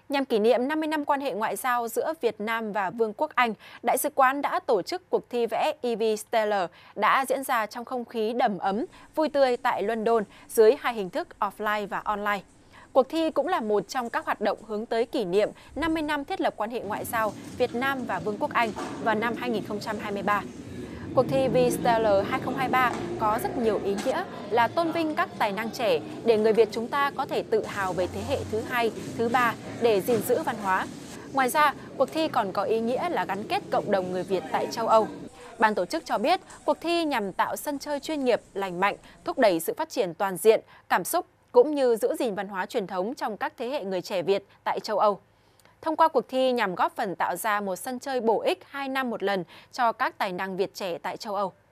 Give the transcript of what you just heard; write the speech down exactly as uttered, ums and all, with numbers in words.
Nhằm kỷ niệm năm mươi năm quan hệ ngoại giao giữa Việt Nam và Vương quốc Anh, Đại sứ quán đã tổ chức cuộc thi vẽ e vê Stellar đã diễn ra trong không khí đầm ấm, vui tươi tại London dưới hai hình thức offline và online. Cuộc thi cũng là một trong các hoạt động hướng tới kỷ niệm năm mươi năm thiết lập quan hệ ngoại giao Việt Nam và Vương quốc Anh vào năm hai nghìn không trăm hai mươi ba. Cuộc thi V-Stellar hai không hai ba có rất nhiều ý nghĩa là tôn vinh các tài năng trẻ để người Việt chúng ta có thể tự hào về thế hệ thứ hai, thứ ba để gìn giữ văn hóa. Ngoài ra, cuộc thi còn có ý nghĩa là gắn kết cộng đồng người Việt tại châu Âu. Ban tổ chức cho biết, cuộc thi nhằm tạo sân chơi chuyên nghiệp, lành mạnh, thúc đẩy sự phát triển toàn diện, cảm xúc cũng như giữ gìn văn hóa truyền thống trong các thế hệ người trẻ Việt tại châu Âu. Thông qua cuộc thi nhằm góp phần tạo ra một sân chơi bổ ích hai năm một lần cho các tài năng Việt trẻ tại châu Âu.